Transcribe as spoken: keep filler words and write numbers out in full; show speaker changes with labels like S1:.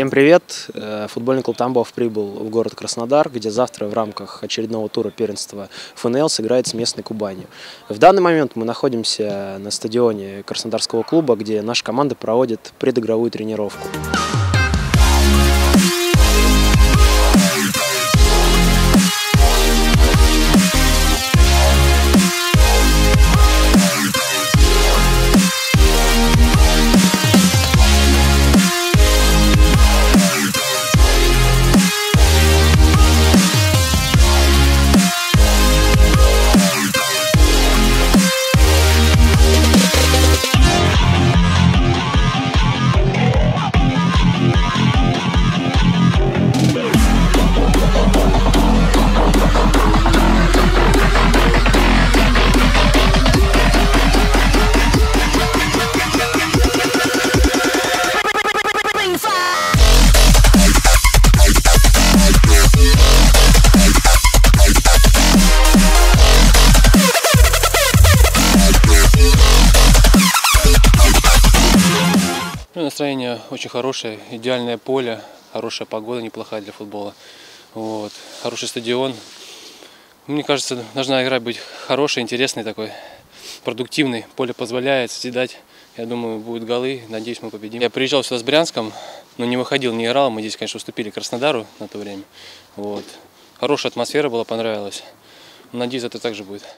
S1: Всем привет! Футбольный клуб Тамбов прибыл в город Краснодар, где завтра в рамках очередного тура первенства эф эн эл сыграет с местной Кубанью. В данный момент мы находимся на стадионе Краснодарского клуба, где наша команда проводит предигровую тренировку.
S2: Настроение очень хорошее, идеальное поле, хорошая погода, неплохая для футбола. Вот. Хороший стадион. Мне кажется, должна игра быть хорошая, интересной такой, продуктивной. Поле позволяет созидать. Я думаю, будут голы. Надеюсь, мы победим. Я приезжал сюда с Брянском, но не выходил, не играл. Мы здесь, конечно, уступили Краснодару на то время. Вот. Хорошая атмосфера была, понравилась. Надеюсь, это также будет.